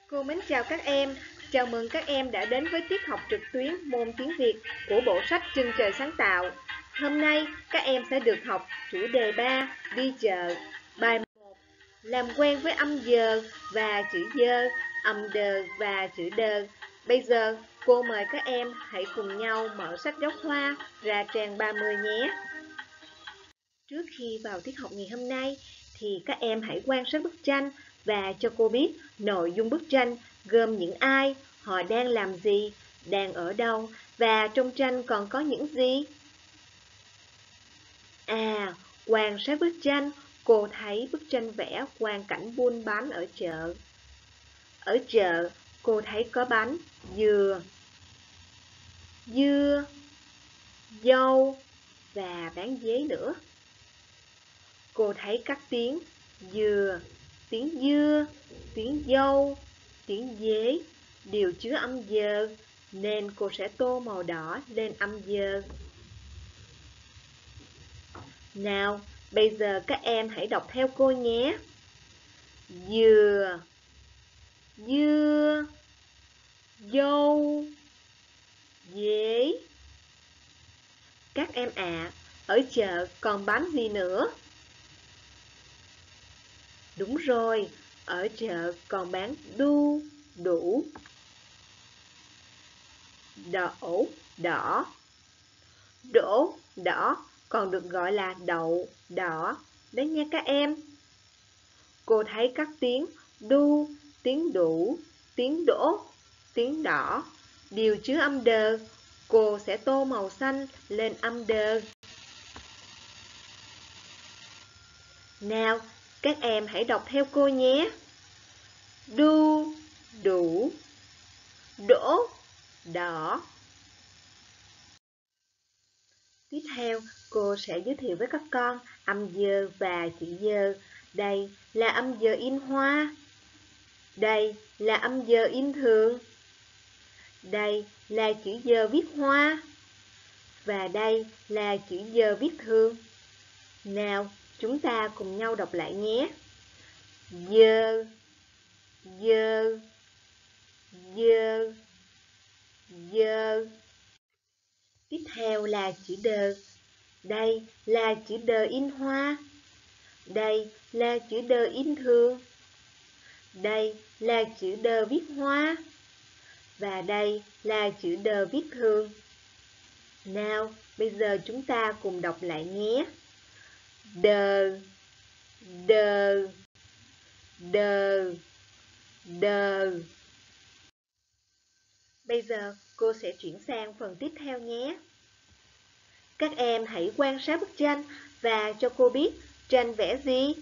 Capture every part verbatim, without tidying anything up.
Cô mến chào các em, chào mừng các em đã đến với tiết học trực tuyến môn tiếng Việt của bộ sách Chân Trời Sáng Tạo. Hôm nay các em sẽ được học chủ đề ba, đi chợ. Bài một, làm quen với âm giờ và chữ dơ, âm đờ và chữ đờ. Bây giờ cô mời các em hãy cùng nhau mở sách giáo khoa ra trang ba mươi nhé. Trước khi vào tiết học ngày hôm nay thì các em hãy quan sát bức tranh và cho cô biết nội dung bức tranh gồm những ai, họ đang làm gì, đang ở đâu và trong tranh còn có những gì. À, quan sát bức tranh, cô thấy bức tranh vẽ quang cảnh buôn bán ở chợ. Ở chợ, cô thấy có bánh, dừa, dưa, dâu và bán dế nữa. Cô thấy các tiếng dừa, tiếng dưa, tiếng dâu, tiếng dế đều chứa âm giờ, nên cô sẽ tô màu đỏ lên âm giờ. Nào, bây giờ các em hãy đọc theo cô nhé. Dừa, dưa, dâu, dế. Các em ạ, à, ở chợ còn bán gì nữa? Đúng rồi, ở chợ còn bán đu, đủ, đậu, đỏ. Đỗ, đỏ còn được gọi là đậu, đỏ. Đấy nha các em. Cô thấy các tiếng đu, tiếng đủ, tiếng đỗ, tiếng đỏ đều chứa âm đờ. Cô sẽ tô màu xanh lên âm đờ. Nào, các em hãy đọc theo cô nhé. Đu, đủ, đỗ, đỏ. Tiếp theo, cô sẽ giới thiệu với các con âm dơ và chữ dơ. Đây là âm dơ in hoa. Đây là âm dơ in thường. Đây là chữ dơ viết hoa. Và đây là chữ dơ viết thường. Nào, chúng ta cùng nhau đọc lại nhé. Dơ, dơ, dơ, dơ. Tiếp theo là chữ đờ. Đây là chữ đờ in hoa. Đây là chữ đờ in thường. Đây là chữ đờ viết hoa. Và đây là chữ đờ viết thường. Nào, bây giờ chúng ta cùng đọc lại nhé. Đờ, đờ, đờ, đờ. Bây giờ cô sẽ chuyển sang phần tiếp theo nhé. Các em hãy quan sát bức tranh và cho cô biết tranh vẽ gì.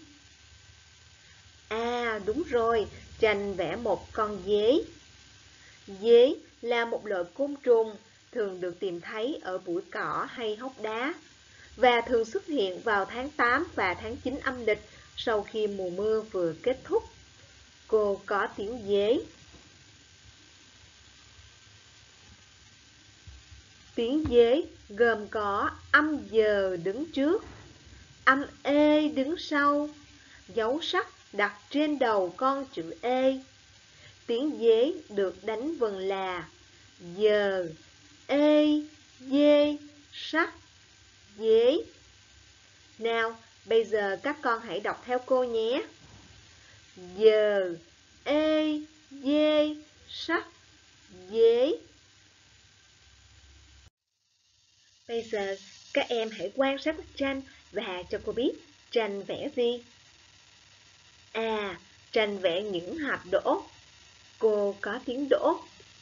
À, đúng rồi, tranh vẽ một con dế. Dế là một loại côn trùng thường được tìm thấy ở bụi cỏ hay hốc đá và thường xuất hiện vào tháng tám và tháng chín âm lịch sau khi mùa mưa vừa kết thúc. Cô có tiếng dế. Tiếng dế gồm có âm giờ đứng trước, âm ê đứng sau, dấu sắc đặt trên đầu con chữ ê. Tiếng dế được đánh vần là giờ, ê, dê, sắc, dế. Nào, bây giờ các con hãy đọc theo cô nhé. Giờ, ê, dê, sắc, dế. Bây giờ các em hãy quan sát bức tranh và cho cô biết tranh vẽ gì. À, tranh vẽ những hạt đỗ. Cô có tiếng đỗ.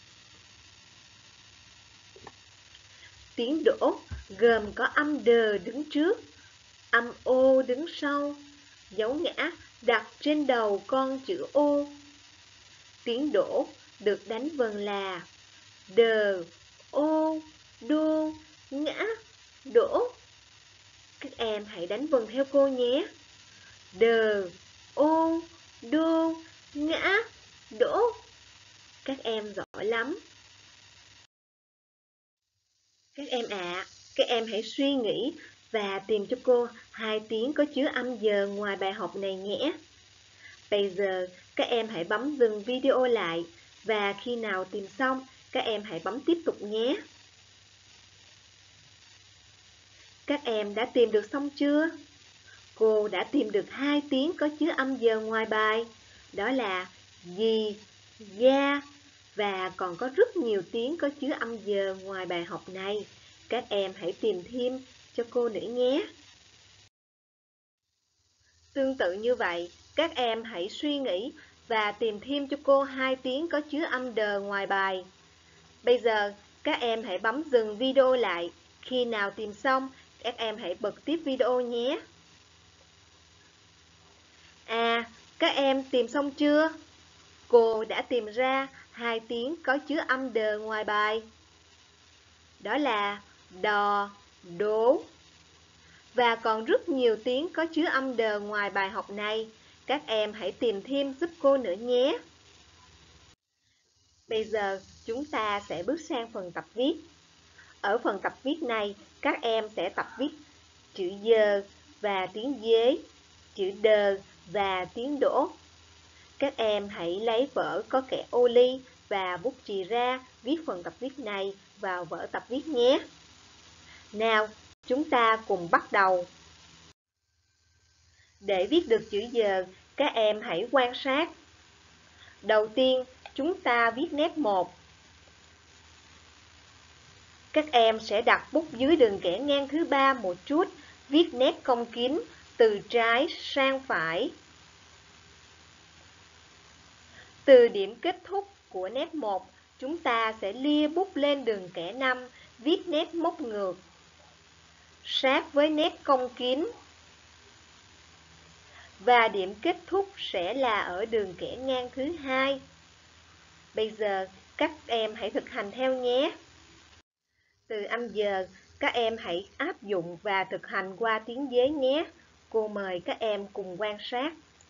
Tiếng đỗ gồm có âm đờ đứng trước, âm ô đứng sau, dấu ngã đặt trên đầu con chữ ô. Tiếng đỗ được đánh vần là đờ, ô, đô, ngã, đỗ. Các em hãy đánh vần theo cô nhé. Đờ, ô, đô, ngã, đỗ. Các em giỏi lắm. Các em ạ, à, các em hãy suy nghĩ và tìm cho cô hai tiếng có chứa âm giờ ngoài bài học này nhé. Bây giờ các em hãy bấm dừng video lại và khi nào tìm xong, các em hãy bấm tiếp tục nhé. Các em đã tìm được xong chưa? Cô đã tìm được hai tiếng có chứa âm giờ ngoài bài, đó là gì, ga, và còn có rất nhiều tiếng có chứa âm giờ ngoài bài học này. Các em hãy tìm thêm cho cô nữa nhé. Tương tự như vậy, các em hãy suy nghĩ và tìm thêm cho cô hai tiếng có chứa âm đờ ngoài bài. Bây giờ, các em hãy bấm dừng video lại. Khi nào tìm xong, các em hãy bật tiếp video nhé. À, các em tìm xong chưa? Cô đã tìm ra hai tiếng có chứa âm đờ ngoài bài. Đó là đò, đố. Và còn rất nhiều tiếng có chứa âm đờ ngoài bài học này. Các em hãy tìm thêm giúp cô nữa nhé. Bây giờ chúng ta sẽ bước sang phần tập viết. Ở phần tập viết này, các em sẽ tập viết chữ giờ và tiếng dế, chữ đờ và tiếng đỗ. Các em hãy lấy vở có kẻ ô ly và bút chì ra viết phần tập viết này vào vở tập viết nhé. Nào, chúng ta cùng bắt đầu. Để viết được chữ giờ, các em hãy quan sát. Đầu tiên, chúng ta viết nét một. Các em sẽ đặt bút dưới đường kẻ ngang thứ ba một chút, viết nét cong kín từ trái sang phải. Từ điểm kết thúc của nét một, chúng ta sẽ lia bút lên đường kẻ năm, viết nét móc ngược, sát với nét cong kín. Và điểm kết thúc sẽ là ở đường kẻ ngang thứ hai. Bây giờ, các em hãy thực hành theo nhé. Từ âm giờ, các em hãy áp dụng và thực hành qua tiếng dế nhé. Cô mời các em cùng quan sát.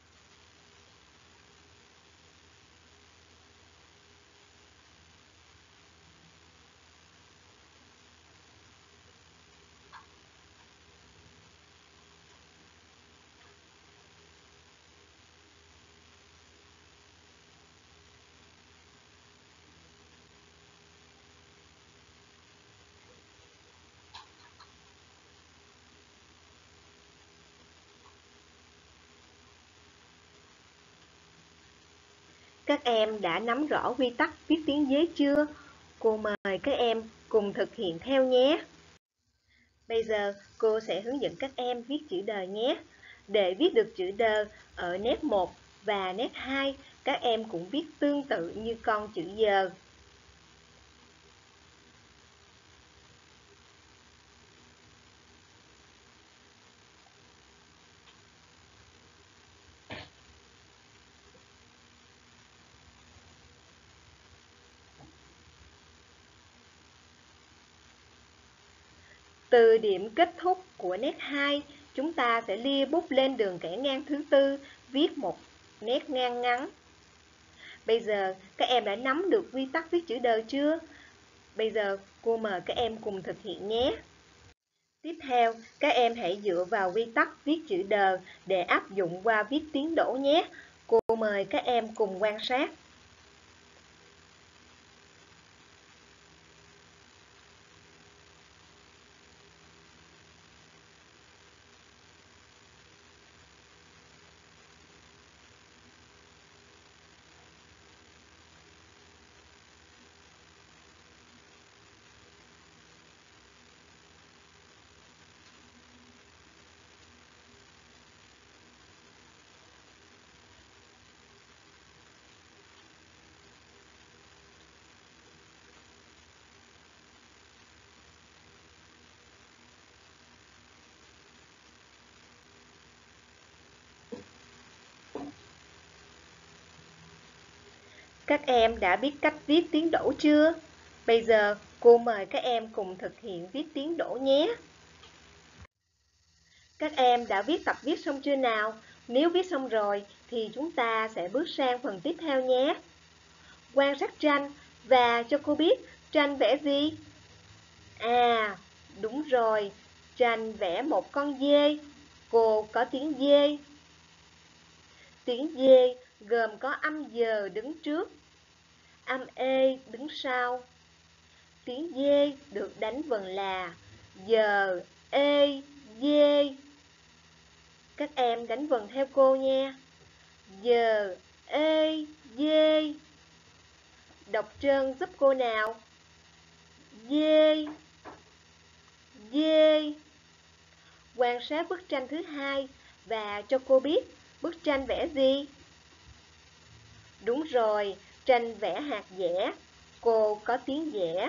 Các em đã nắm rõ quy tắc viết tiếng dế chưa? Cô mời các em cùng thực hiện theo nhé. Bây giờ cô sẽ hướng dẫn các em viết chữ đờ nhé. Để viết được chữ đờ ở nét một và nét hai, các em cũng viết tương tự như con chữ giờ. Từ điểm kết thúc của nét hai, chúng ta sẽ lia bút lên đường kẻ ngang thứ tư, viết một nét ngang ngắn. Bây giờ, các em đã nắm được quy tắc viết chữ đờ chưa? Bây giờ, cô mời các em cùng thực hiện nhé. Tiếp theo, các em hãy dựa vào quy tắc viết chữ đờ để áp dụng qua viết tiếng đỗ nhé. Cô mời các em cùng quan sát. Các em đã biết cách viết tiếng đỗ chưa? Bây giờ, cô mời các em cùng thực hiện viết tiếng đỗ nhé. Các em đã viết tập viết xong chưa nào? Nếu viết xong rồi, thì chúng ta sẽ bước sang phần tiếp theo nhé. Quan sát tranh và cho cô biết tranh vẽ gì? À, đúng rồi, tranh vẽ một con dê. Cô có tiếng dê. Tiếng dê gồm có âm giờ đứng trước, âm ê đứng sau. Tiếng dê được đánh vần là giờ, ê, dê. Các em đánh vần theo cô nha. Giờ, ê, dê. Đọc trơn giúp cô nào. Dê, dê. Quan sát bức tranh thứ hai và cho cô biết bức tranh vẽ gì. Đúng rồi, tranh vẽ hạt dẻ. Cô có tiếng dẻ.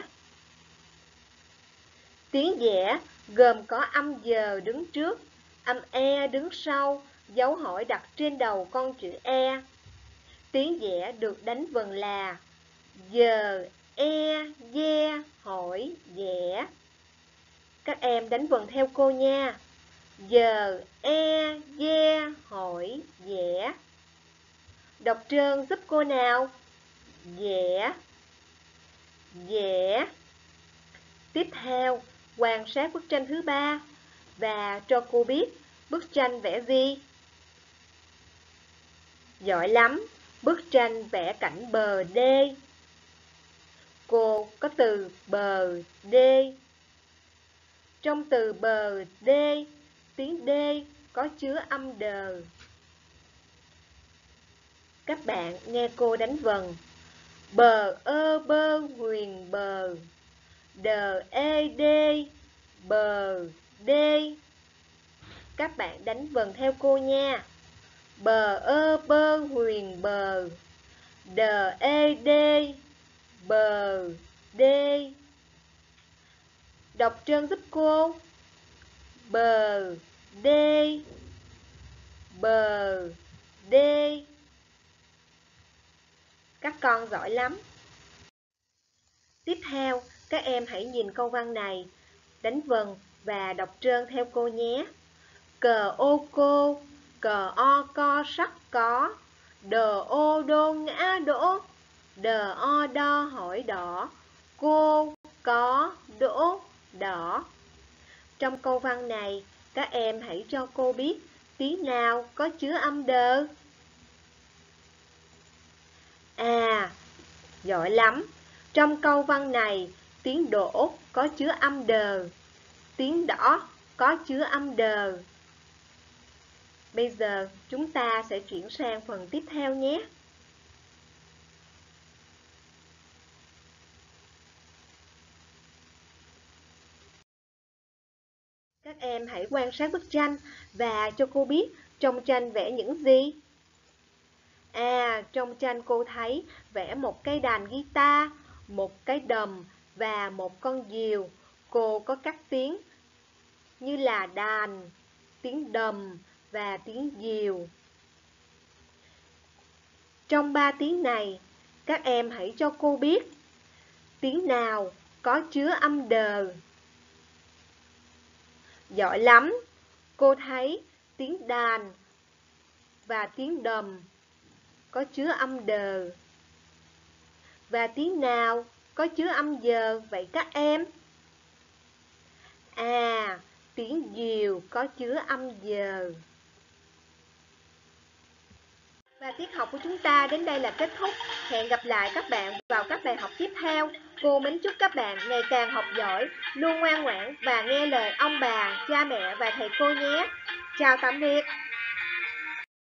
Tiếng dẻ gồm có âm giờ đứng trước, âm e đứng sau, dấu hỏi đặt trên đầu con chữ e. Tiếng dẻ được đánh vần là giờ, e, de, hỏi, dẻ. Các em đánh vần theo cô nha. Giờ, e, de, hỏi, dẻ. Đọc trơn giúp cô nào. Dẻ, dẻ. Tiếp theo, quan sát bức tranh thứ ba và cho cô biết bức tranh vẽ gì. Giỏi lắm, bức tranh vẽ cảnh bờ đê. Cô có từ bờ đê. Trong từ bờ đê, tiếng đê có chứa âm đờ. Các bạn nghe cô đánh vần. Bờ ơ bơ huyền bờ. Đờ ê đê, bờ đê. Các bạn đánh vần theo cô nha. Bờ ơ bơ huyền bờ. Đờ ê đê, bờ đê. Đọc trơn giúp cô. Bờ đê, bờ đê. Các con giỏi lắm. Tiếp theo, các em hãy nhìn câu văn này, đánh vần và đọc trơn theo cô nhé. Cờ ô cô, cờ o co sắc có, đờ ô đô ngã đỗ, đờ o đo hỏi đỏ, cô có đỗ đỏ. Trong câu văn này, các em hãy cho cô biết tiếng nào có chứa âm đờ. À, giỏi lắm. Trong câu văn này, tiếng đỗ có chứa âm đờ, tiếng đỏ có chứa âm đờ. Bây giờ chúng ta sẽ chuyển sang phần tiếp theo nhé. Các em hãy quan sát bức tranh và cho cô biết trong tranh vẽ những gì. À, trong tranh cô thấy vẽ một cây đàn guitar, một cái đầm và một con diều. Cô có các tiếng như là đàn, tiếng đầm và tiếng diều. Trong ba tiếng này, các em hãy cho cô biết tiếng nào có chứa âm đờ. Giỏi lắm! Cô thấy tiếng đàn và tiếng đầm có chứa âm đờ. Và tiếng nào có chứa âm giờ vậy các em? À, tiếng diều có chứa âm giờ. Và tiết học của chúng ta đến đây là kết thúc. Hẹn gặp lại các bạn vào các bài học tiếp theo. Cô mến chúc các bạn ngày càng học giỏi, luôn ngoan ngoãn và nghe lời ông bà, cha mẹ và thầy cô nhé. Chào tạm biệt!